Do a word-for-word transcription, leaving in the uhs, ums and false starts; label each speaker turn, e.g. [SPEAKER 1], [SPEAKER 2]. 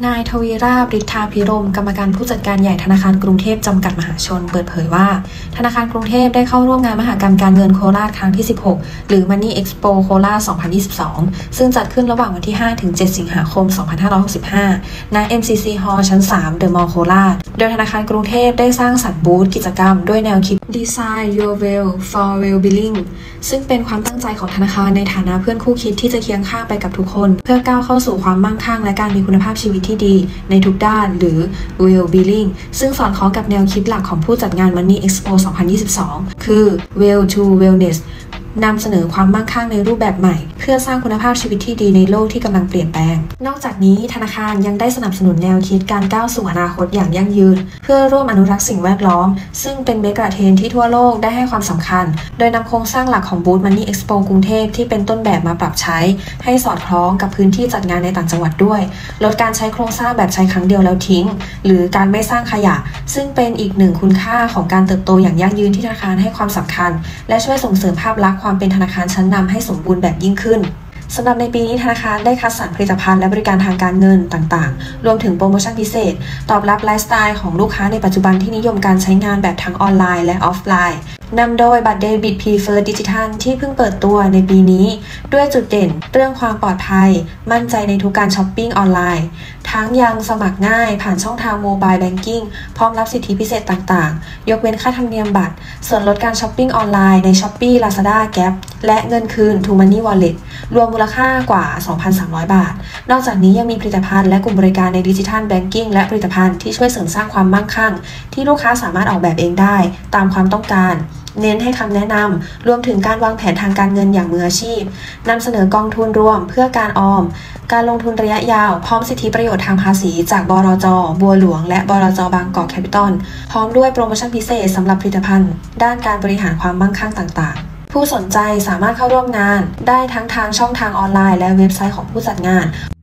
[SPEAKER 1] นายทวีราบ ฤทธาภิรมย์ กรรมการผู้จัดการใหญ่ธนาคารกรุงเทพจำกัดมหาชนเปิดเผยว่าธนาคารกรุงเทพได้เข้าร่วมงานมหกรรมการเงินโคราชครั้งที่สิบหกหรือ Money Expo โคราช สองพันยี่สิบสอง ซึ่งจัดขึ้นระหว่างวันที่ห้าถึงเจ็ดสิงหาคม สองพันห้าร้อยหกสิบห้า ณ เอ็ม ซี ซี Hall ชั้น สาม The Mall โคราชโดยธนาคารกรุงเทพได้สร้างสรรค์บูธกิจกรรมด้วยแนวคิด Design Your Well for Well-being ซึ่งเป็นความตั้งใจของธนาคารในฐานะเพื่อนคู่คิดที่จะเคียงข้างไปกับทุกคนเพื่อก้าวเข้าสู่ความมั่งคั่งและการมีคุณภาพชีวิตที่ดีในทุกด้านหรือ Well-being ซึ่งสอดคล้องกับแนวคิดหลักของผู้จัดงาน Money Expo สองพันยี่สิบสอง คือ Well to Wellness นำเสนอความมั่งคั่งในรูปแบบใหม่เพื่อสร้างคุณภาพชีวิตที่ดีในโลกที่กำลังเปลี่ยนแปลงนอกจากนี้ธนาคารยังได้สนับสนุนแนวคิดการก้าวสู่อนาคตอย่างยั่งยืนเพื่อร่วมอนุรักษ์สิ่งแวดล้อมซึ่งเป็นเมกะเทรนด์ที่ทั่วโลกได้ให้ความสำคัญโดยนำโครงสร้างหลักของบูธ Money Expo กรุงเทพที่เป็นต้นแบบมาปรับใช้ให้สอดคล้องกับพื้นที่จัดงานในต่างจังหวัดด้วยลดการใช้โครงสร้างแบบใช้ครั้งเดียวแล้วทิ้งหรือการไม่สร้างขยะซึ่งเป็นอีกหนึ่งคุณค่าของการเติบโตอย่างยั่งยืนที่ธนาคารให้ความสำคัญและช่วยส่งเสริมภาพลักษณ์ความเป็นธนาคารชั้นนำให้สมบูรณ์แบบยิ่งขึ้นสำหรับในปีนี้ธนาคารได้คัดสรรผลิตภัณฑ์และบริการทางการเงินต่างๆรวมถึงโปรโมชั่นพิเศษตอบรับไลฟ์สไตล์ของลูกค้าในปัจจุบันที่นิยมการใช้งานแบบทั้งออนไลน์และออฟไลน์นำโดยบัตรเดบิต Preferred Digital ที่เพิ่งเปิดตัวในปีนี้ด้วยจุดเด่นเรื่องความปลอดภัยมั่นใจในทุกการช้อปปิ้งออนไลน์ทั้งยังสมัครง่ายผ่านช่องทางโมบายแบงกิ้งพร้อมรับสิทธิพิเศษต่างๆยกเว้นค่าธรรมเนียมบัตรส่วนลดการช้อปปิ้งออนไลน์ใน Shopee Lazada Gap และเงินคืน To Money Wallet รวมมูลค่ากว่า สองพันสามร้อย บาทนอกจากนี้ยังมีผลิตภัณฑ์และกลุ่มบริการในดิจิทัลแบงกิ้งและผลิตภัณฑ์ที่ช่วยเสริมสร้างความมั่งคั่งที่ลูกค้าสามารถออกแบบเองได้ตามความต้องการเน้นให้คำแนะนำรวมถึงการวางแผนทางการเงินอย่างมืออาชีพนำเสนอกองทุนรวมเพื่อการออมการลงทุนระยะยาวพร้อมสิทธิประโยชน์ทางภาษีจากบลจ.บัวหลวงและบลจ.บางกอกแคปิตอลพร้อมด้วยโปรโมชั่นพิเศษสำหรับผลิตภัณฑ์ด้านการบริหารความมั่งคั่งต่างๆผู้สนใจสามารถเข้าร่วมงานได้ทั้งทางช่องทางออนไลน์และเว็บไซต์ของผู้จัดงาน